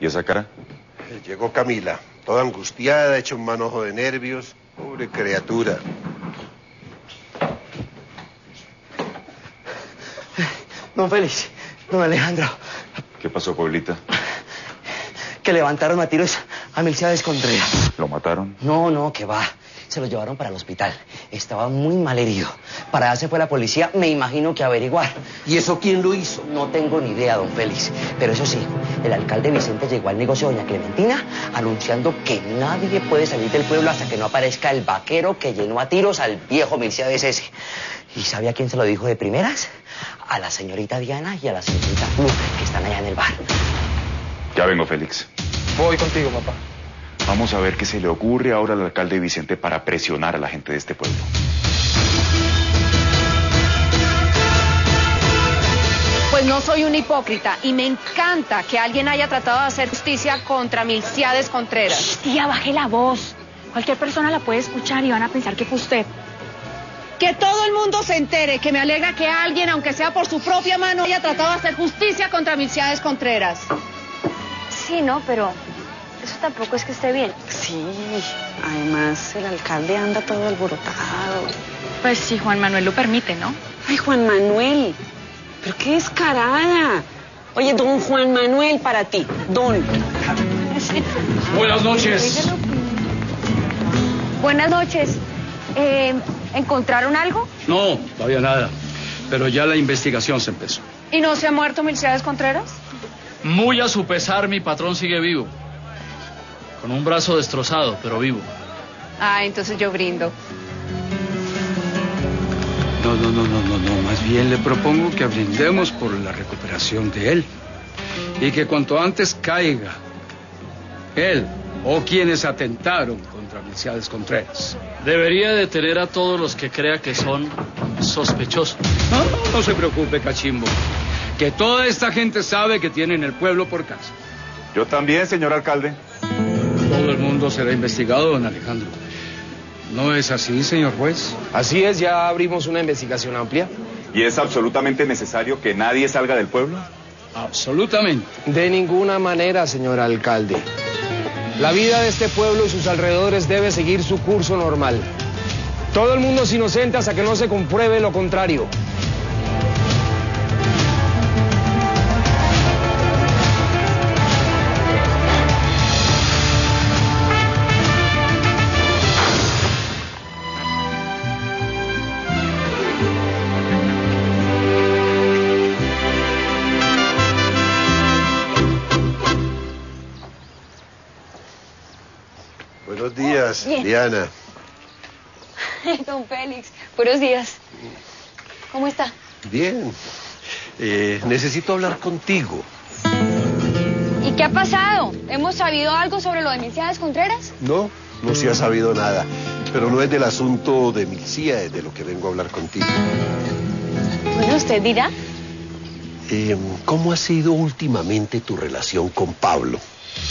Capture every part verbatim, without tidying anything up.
esa cara? Llegó Camila, toda angustiada, hecha un manojo de nervios. Pobre criatura. Don Félix, don Alejandro. ¿Qué pasó, Pablita? Que levantaron a tiros a Milciades Contreras. ¿Lo mataron? No, no, que va. Se lo llevaron para el hospital. Estaba muy mal herido. Para allá se fue la policía, me imagino que a averiguar. ¿Y eso quién lo hizo? No tengo ni idea, don Félix. Pero eso sí, el alcalde Vicente llegó al negocio de doña Clementina anunciando que nadie puede salir del pueblo hasta que no aparezca el vaquero que llenó a tiros al viejo Milciades ese. ¿Y sabe a quién se lo dijo de primeras? A la señorita Diana y a la señorita Flu, que están allá en el bar. Ya vengo, Félix. Voy contigo, papá. Vamos a ver qué se le ocurre ahora al alcalde Vicente para presionar a la gente de este pueblo. Pues no soy un hipócrita y me encanta que alguien haya tratado de hacer justicia contra Milciades Contreras. Tía, baje la voz. Cualquier persona la puede escuchar y van a pensar que fue usted. Que todo el mundo se entere, que me alegra que alguien, aunque sea por su propia mano, haya tratado de hacer justicia contra Milciades Contreras. Sí, no, pero eso tampoco es que esté bien. Sí, además el alcalde anda todo alborotado. Pues sí, Juan Manuel lo permite, ¿no? Ay, Juan Manuel, pero qué descarada. Oye, don Juan Manuel, para ti, don. Buenas noches. Buenas noches. Eh, ¿Encontraron algo? No, todavía nada. Pero ya la investigación se empezó. ¿Y no se ha muerto Milciades Contreras? Muy a su pesar, mi patrón sigue vivo. Con un brazo destrozado, pero vivo. Ah, entonces yo brindo. No, no, no, no, no, no. Más bien le propongo que brindemos por la recuperación de él. Y que cuanto antes caiga él o quienes atentaron contra Milciades Contreras. Debería detener a todos los que crea que son sospechosos. No, no, no se preocupe, cachimbo. Que toda esta gente sabe que tienen el pueblo por casa. Yo también, señor alcalde. Todo el mundo será investigado, don Alejandro. ¿No es así, señor juez? Así es, ya abrimos una investigación amplia. ¿Y es absolutamente necesario que nadie salga del pueblo? Absolutamente. De ninguna manera, señor alcalde. La vida de este pueblo y sus alrededores debe seguir su curso normal. Todo el mundo es inocente hasta que no se compruebe lo contrario. Buenos días, Bien. Diana. Don Félix, buenos días. ¿Cómo está? Bien. Eh, necesito hablar contigo. ¿Y qué ha pasado? ¿Hemos sabido algo sobre lo de Milciades Contreras? No, no se ha sabido nada. Pero no es del asunto de Milciades de lo que vengo a hablar contigo. Bueno, usted dirá. Eh, ¿Cómo ha sido últimamente tu relación con Pablo?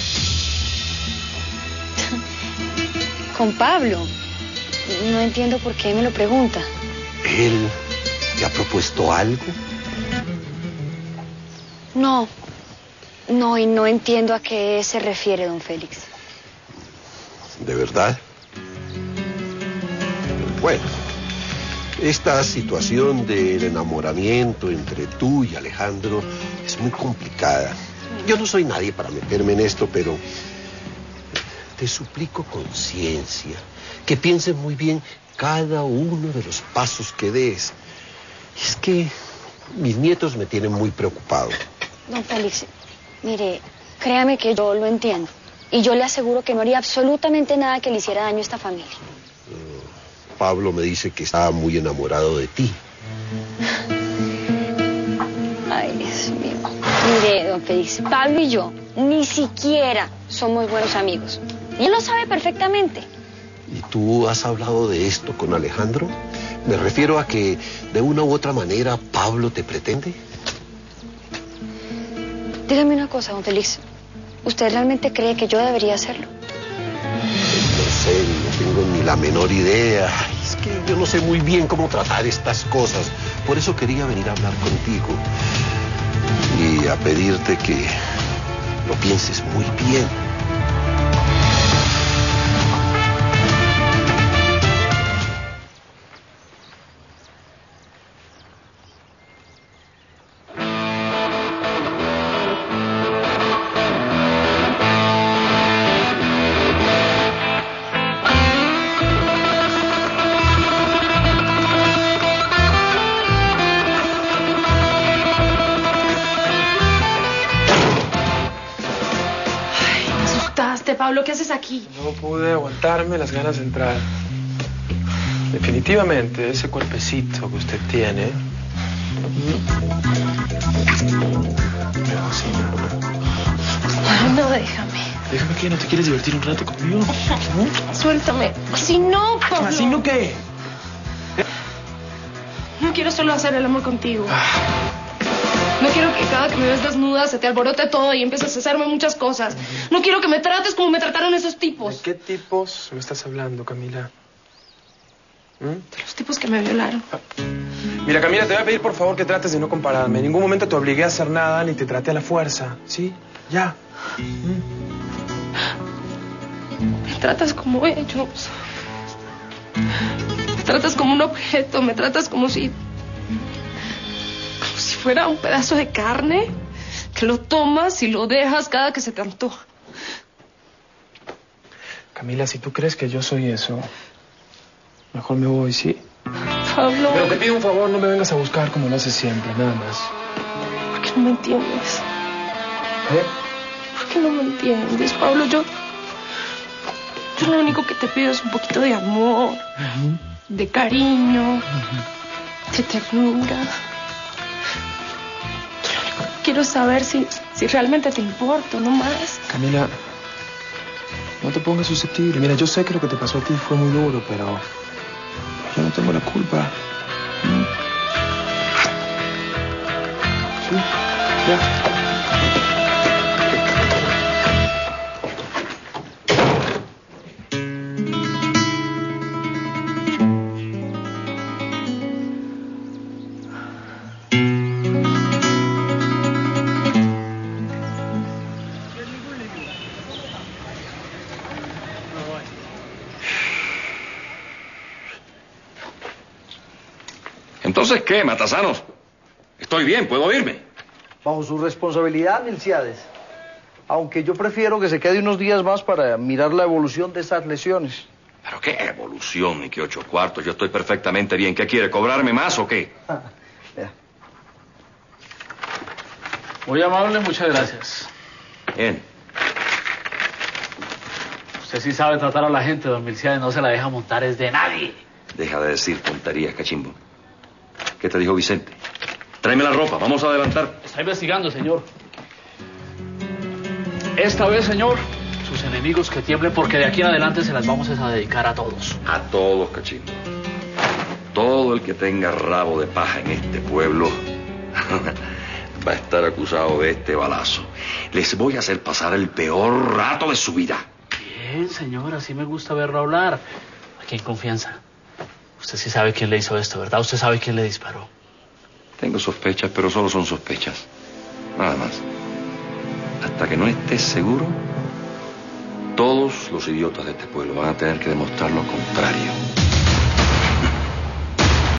Con Pablo. No entiendo por qué me lo pregunta. ¿Él te ha propuesto algo? No. No, y no entiendo a qué se refiere, don Félix. ¿De verdad? Bueno, esta situación del enamoramiento entre tú y Alejandro es muy complicada. Yo no soy nadie para meterme en esto, pero te suplico conciencia, que pienses muy bien cada uno de los pasos que des. Es que mis nietos me tienen muy preocupado. Don Félix, mire, créame que yo lo entiendo. Y yo le aseguro que no haría absolutamente nada que le hiciera daño a esta familia. Pablo me dice que está muy enamorado de ti. Ay, Dios mío. Mire, don Félix, Pablo y yo ni siquiera somos buenos amigos. Y él lo sabe perfectamente. ¿Y tú has hablado de esto con Alejandro? Me refiero a que de una u otra manera Pablo te pretende. Dígame una cosa, don Félix. ¿Usted realmente cree que yo debería hacerlo? No sé, no tengo ni la menor idea. Es que yo no sé muy bien cómo tratar estas cosas. Por eso quería venir a hablar contigo y a pedirte que lo pienses muy bien. Pablo, ¿qué haces aquí? No pude aguantarme las ganas de entrar. Definitivamente, ese cuerpecito que usted tiene... Me fascina. Ay, no, déjame. Déjame que no te quieres divertir un rato conmigo. ¿No? Suéltame. Así no, Pablo. ¿Así no qué? No quiero solo hacer el amor contigo. No quiero que cada que me ves desnuda se te alborote todo y empieces a hacerme muchas cosas. No quiero que me trates como me trataron esos tipos. ¿De qué tipos me estás hablando, Camila? ¿Mm? De los tipos que me violaron. Mira, Camila, te voy a pedir por favor que trates de no compararme. En ningún momento te obligué a hacer nada ni te traté a la fuerza. ¿Sí? Ya. ¿Mm? Me tratas como ellos. Me tratas como un objeto. Me tratas como si... si fuera un pedazo de carne que lo tomas y lo dejas cada que se te antoja. Camila, si tú crees que yo soy eso, mejor me voy, ¿sí? Pablo. Pero te pido un favor, no me vengas a buscar como lo haces siempre, nada más. ¿Por qué no me entiendes? ¿Eh? ¿Por qué no me entiendes, Pablo? Yo... Yo lo único que te pido es un poquito de amor, uh-huh. de cariño, uh-huh. de ternura. Quiero saber si, si realmente te importo, no más. Camila, no te pongas susceptible. Mira, yo sé que lo que te pasó a ti fue muy duro, pero yo no tengo la culpa. ¿Mm? Sí, ya. ¿Entonces qué, Matasanos? Estoy bien, ¿puedo irme? Bajo su responsabilidad, Milciades. Aunque yo prefiero que se quede unos días más para mirar la evolución de esas lesiones. ¿Pero qué evolución ni qué ocho cuartos? Yo estoy perfectamente bien. ¿Qué quiere, cobrarme más o qué? Ah, yeah. Muy amable, muchas gracias. Bien. Usted sí sabe tratar a la gente, don Milciades. No se la deja montar, es de nadie. Deja de decir tonterías, cachimbo. ¿Qué te dijo Vicente? Tráeme la ropa, vamos a adelantar. Está investigando, señor. Esta vez, señor, sus enemigos que tiemblen porque de aquí en adelante se las vamos a dedicar a todos. A todos, cachimbo. Todo el que tenga rabo de paja en este pueblo va a estar acusado de este balazo. Les voy a hacer pasar el peor rato de su vida. Bien, señor, así me gusta verlo hablar. Aquí en confianza. Usted sí sabe quién le hizo esto, ¿verdad? Usted sabe quién le disparó. Tengo sospechas, pero solo son sospechas. Nada más. Hasta que no estés seguro, todos los idiotas de este pueblo van a tener que demostrar lo contrario.